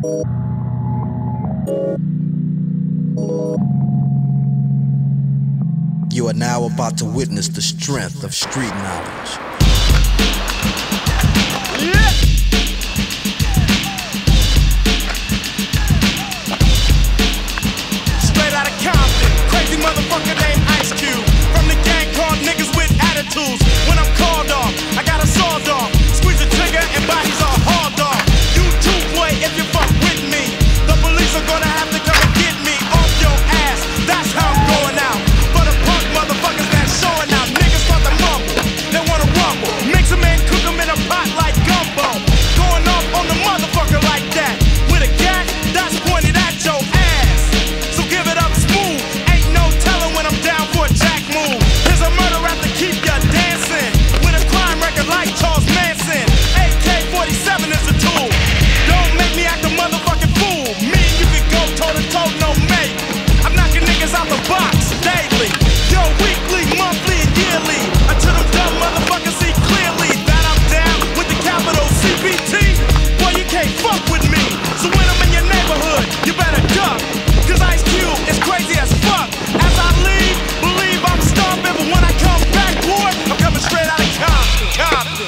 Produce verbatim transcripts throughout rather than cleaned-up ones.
You are now about to witness the strength of street knowledge. Yeah. Straight out of Compton, crazy motherfucker named Ice Cube. From the gang called niggas with attitudes. When I'm called off, I got a sawed off. Squeeze a trigger and bodies are hauled off. You too, boy, if you fuck with me. The police are gonna have to come and get me off your ass. That's how I'm going out. For the punk motherfuckers that's showing out. Niggas start to mumble, they wanna rumble. Mix them and cook them in a pot like gumbo. Going off on the motherfucker like that. With a gat that's pointed at your ass. So give it up smooth. Ain't no telling when I'm down for a jack move. Here's a murder rap to keep ya dancing. With a crime record like Charles Manson. A K forty-seven is the tool. Don't make me act a motherfucking fool. Me and you can go toe to toe, no mate. I'm knocking niggas out the box daily. Yo, weekly, monthly, and yearly. Until them dumb motherfuckers see clearly that I'm down with the capital C B T. Boy, you can't fuck with me. So when I'm in your neighborhood, you better duck. Cause Ice Cube is crazy as fuck. As I leave, believe I'm stomping. But when I come back, boy, I'm coming straight out of Compton. Compton.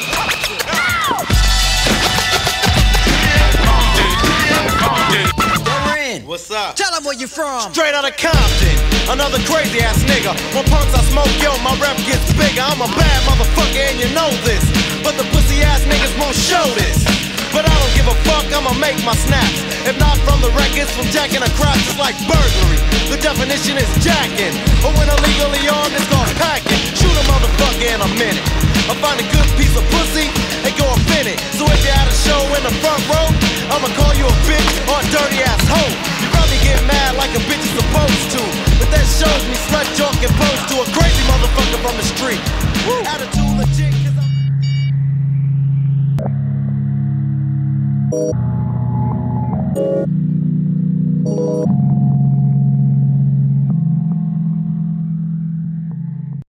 What's up? Tell them where you from. Straight out of Compton, another crazy ass nigga. When punks I smoke, yo, my rep gets bigger. I'm a bad motherfucker and you know this. But the pussy ass niggas won't show this. But I don't give a fuck, I'ma make my snaps. If not from the records, from jacking a crotch, it's like burglary. The definition is jacking. But when illegally armed, it's called packing. Shoot a motherfucker in a minute. I find a good piece of pussy and go up in it. So if you're at a show in the front row, I'ma call you a bitch or a dirty ass hoe. You probably get mad like a bitch is supposed to. But that shows me slut joking pose to a crazy motherfucker from the street. Woo. Attitude legit, cause I'm